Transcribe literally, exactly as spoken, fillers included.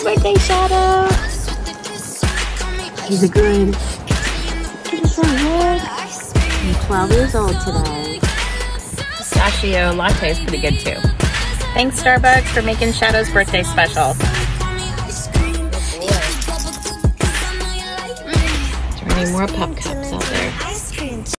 birthday, Shadow! He's a good. He's so good. I'm twelve years old today. Pistachio latte is pretty good too. Thanks, Starbucks, for making Shadow's birthday special. Is there any more pup cups out there?